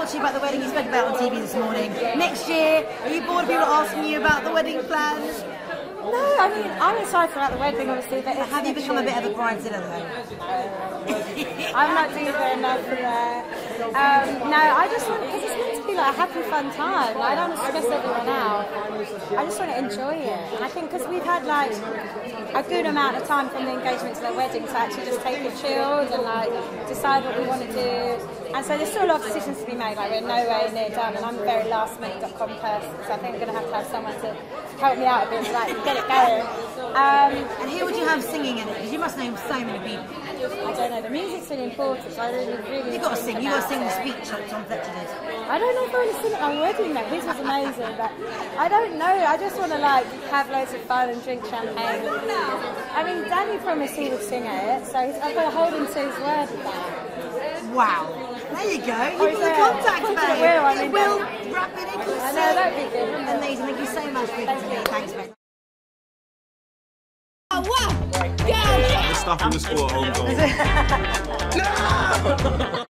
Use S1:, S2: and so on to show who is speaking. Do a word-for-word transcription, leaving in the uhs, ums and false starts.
S1: asked you about the wedding you spoke about on T V this morning. Next year, are you bored of people asking you about the wedding plans?
S2: No, I mean, I'm excited about the wedding, obviously. But
S1: have you become a bit of a bridezilla though?
S2: I'm not diva enough for that. Um, no, I just want, because it's meant to be like a happy, fun time. Like, I don't want to stress everyone out. I just want to enjoy it. And I think because we've had like a good amount of time from the engagement to the wedding to actually just take it chilled and like decide what we want to do. And so there's still a lot of decisions to be made. Like, we're nowhere near done, and I'm a very last minute dot com person, so I think I'm going to have to have someone to help me out a bit to like get it going. Um,
S1: and who would you have singing in it? Because you must know so many people.
S2: I don't know. The music's really important, so I really, really.
S1: You've got to sing. You've got to sing the speech like Tom Fletcher did.
S2: I don't know if I want to sing at my wedding though. His was amazing, but I don't know. I just want to like have loads of fun and drink champagne. I mean, Danny promised he would sing at it, so I've got to hold him to his word with that.
S1: Wow. There you go. You've
S2: Oh,
S1: got the contact,
S2: babe.
S1: Will.
S2: I mean,
S1: Will, wrap it in.
S2: I know, that'd be good.
S1: Amazing. Thank you so much for
S2: Thank you.
S1: Thanks, mate.
S3: Oh, wow! Yeah!
S4: The stuff in the sport home goal.
S3: No!